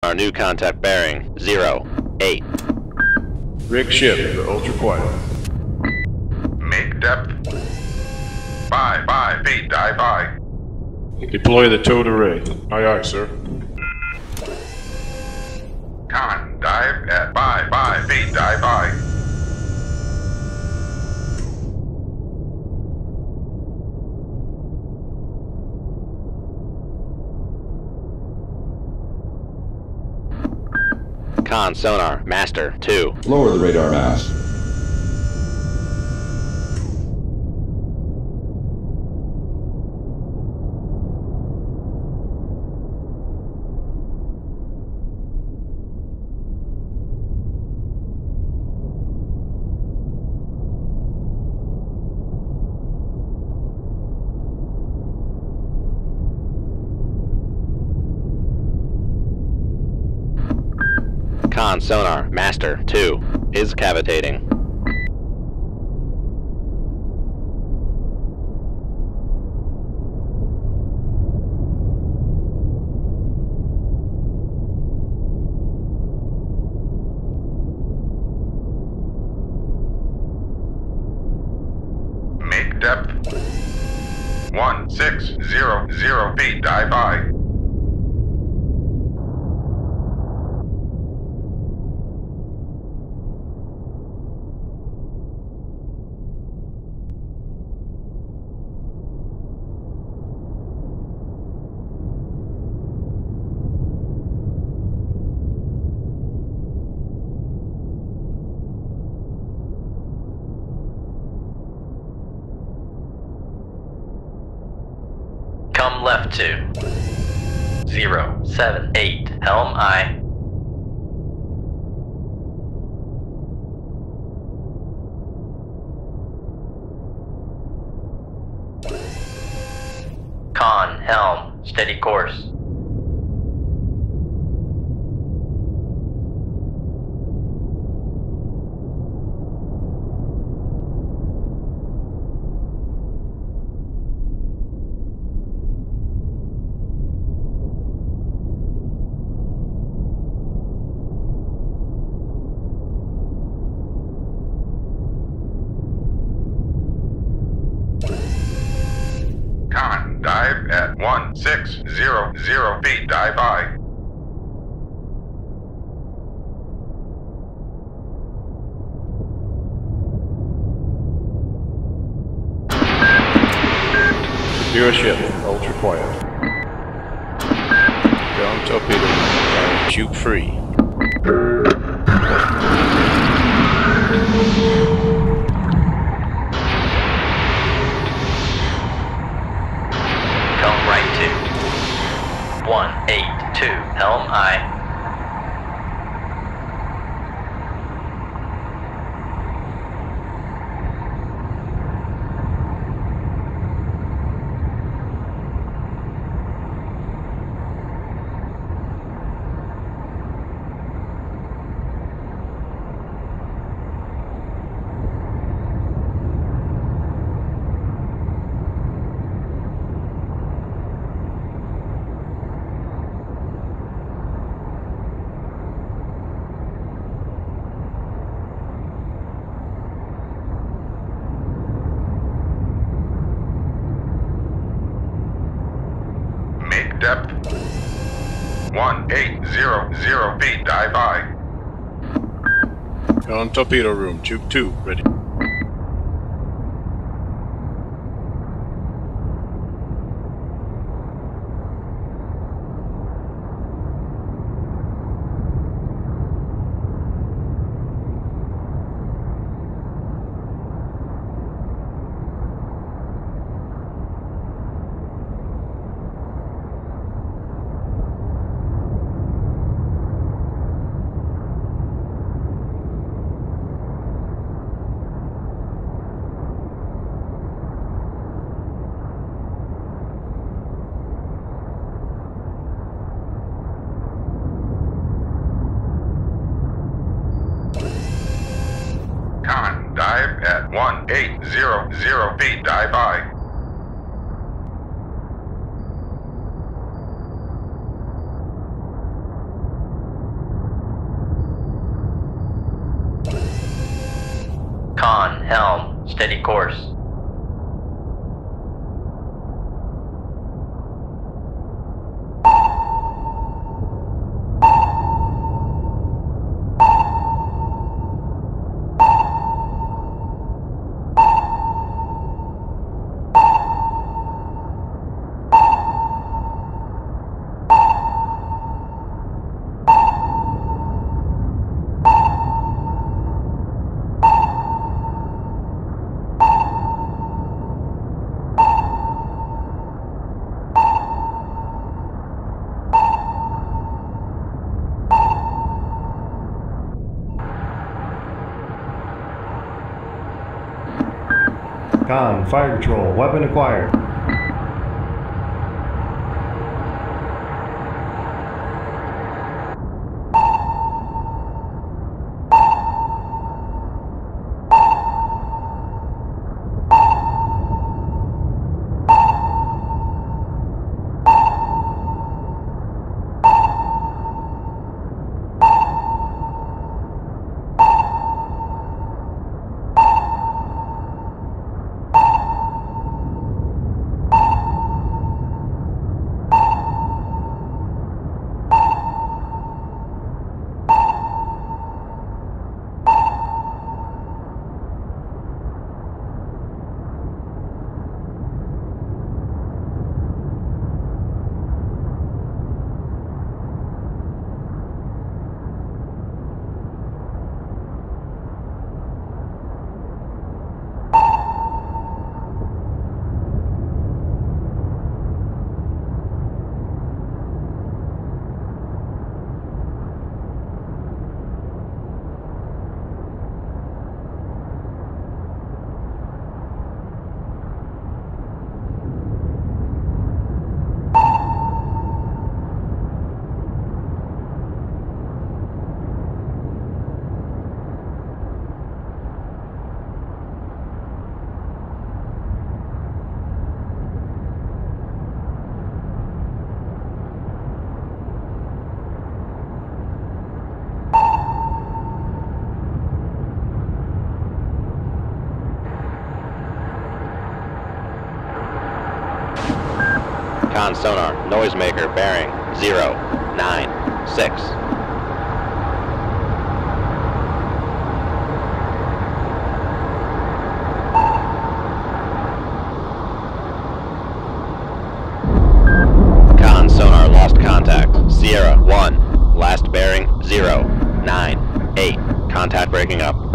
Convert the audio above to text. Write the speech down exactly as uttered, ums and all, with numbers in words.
Our new contact bearing, zero, eight. Rig ship to ultra quiet. Make depth. Five, five feet, dive high. Deploy the towed array. Aye, aye, sir. Con, dive at five, five feet, dive high. Con sonar, master, two. Lower the radar mast. Con sonar, master, two, is cavitating. Make depth. One, six, zero, zero feet, dive high. Come left to zero, seven, eight, helm aye. Con, helm, steady course. Con, dive at one, six, zero, zero feet, dive high. Secure ship, ultra quiet. Ground torpedo, and tube free. Come right to one, eight, two, helm aye. Make depth. One, eight, zero, zero feet, dive high. On torpedo room, tube two, ready. Con, dive at one, eight, zero, zero feet, dive high. Helm, steady course. Con, fire control, weapon acquired. Con sonar, noisemaker bearing zero nine six. Con sonar lost contact. Sierra one, last bearing zero nine eight. Contact breaking up.